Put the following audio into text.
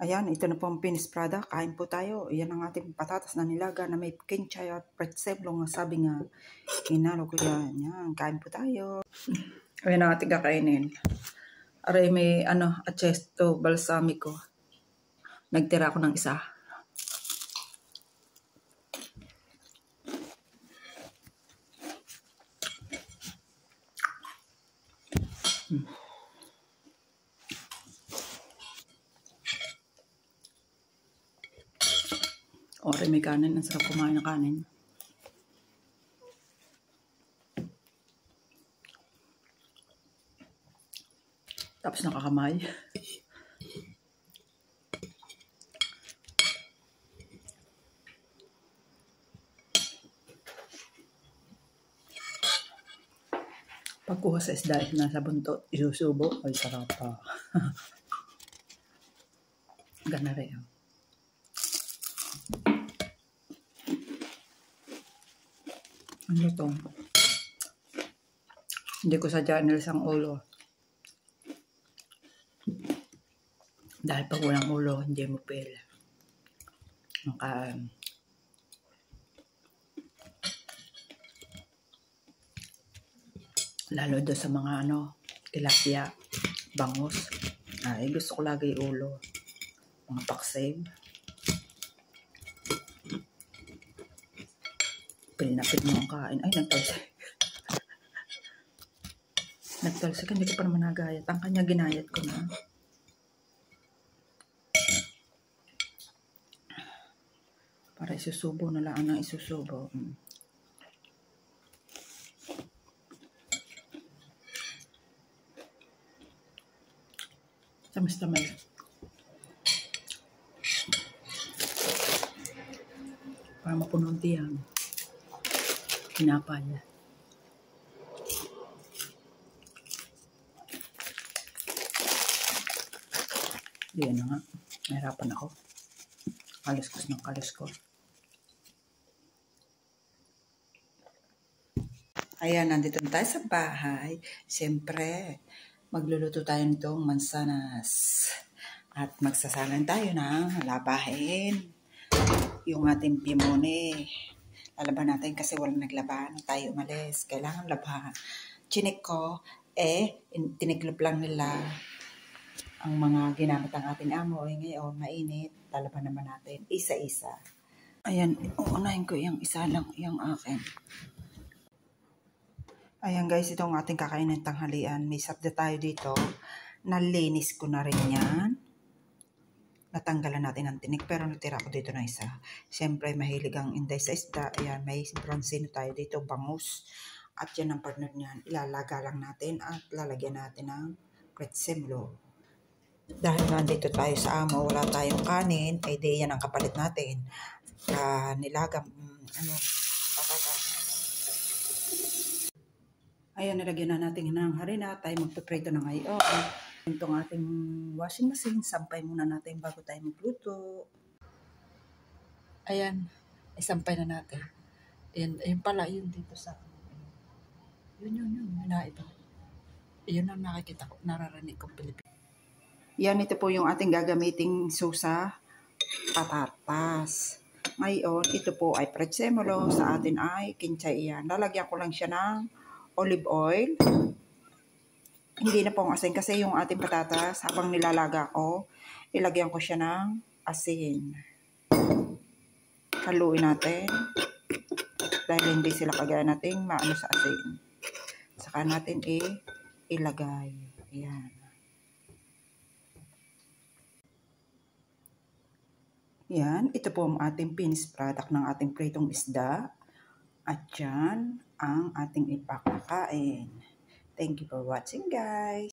Ayan, ito na po ang finished product. Kain po tayo. Ayan ang ating patatas na nilaga na may kinchay at pretzelo nga sabi nga. Hinalo ko yan. Yan, kain po tayo. Ayan ang ating kakainin. Aray may acesto balsamico. Nagtira ako ng isa. Aray may kanin. Ang sarap kumain ng kanin. Tapos nakakamay. Pagkuha sa isda, nasa buntot, isusubo. Ay, sarap pa. Gana rin. Ano to? Hindi ko sadya nilis ang ulo. Dahil pag walang ulo, hindi mo feel. Lalo doon sa mga tilapia, bangus. Ay, gusto ko lagi ulo. Mga paksib. Pinapit mo ang kain. Ay, nagtalsik. Nagtalsik, hindi ko pa naman nagayat. Ang kanya ginayat ko na. Para isusubo na lang ang isusubo. Tamis-tamis. Para mapuno ang tiyang. Hinapay. Diyan na nga. Nahirapan ako. Kaluskos ng kaluskos. Ayan, nandito na tayo sa bahay. Siyempre, magluluto tayo nitong mansanas. At magsasalan tayo ng labahin. Yung ating pimone. Lalaban natin kasi walang naglaban. Tayo umalis. Kailangan labahan. Chinik ko, tiniklop lang nila ang mga ginamit ang ating amo. Ngayon, mainit. Lalaban naman natin. Isa-isa. Ayan, uunahin ko yung isa lang, yung akin. Ayan guys, ito ang ating kakainin tanghalian. May sabda tayo dito. Nalinis ko na rin yan. Natanggalan natin ang tinik pero natira ko dito na isa. Siyempre mahilig ang inday sa isda. Ayan, may bronzino tayo dito, bangus. At yan ang partner niyan. Ilalaga lang natin at lalagyan natin ng pretzelo. Dahil nandito tayo sa amo, wala tayong kanin, ay di yan ang kapalit natin. Nilagang, patatas. Ayan, nilagyan na natin ng harina. Tayo magpiprito na ngayon. Itong ating washing machine, sampay muna natin bago tayo magluto. Ayan, isampay na natin. Ayan pala, yun dito sa... Yun na ito. Yun ang nakikita ko, nararinig kong Pilipino. Yan, ito po yung ating gagamiting susa, patatas. Ngayon, ito po ay pretzelo. Sa atin ay kinchay yan. Lalagyan ko lang siya ng olive oil. Hindi na pong asin kasi yung ating patatas habang nilalaga ko, ilagyan ko siya ng asin. Haluin natin dahil hindi sila kagaya nating maano sa asin. Saka natin ilagay. Ayan. Yan, ito po ang ating finished product ng ating pritong isda. At yan ang ating ipakakain. Thank you for watching, guys.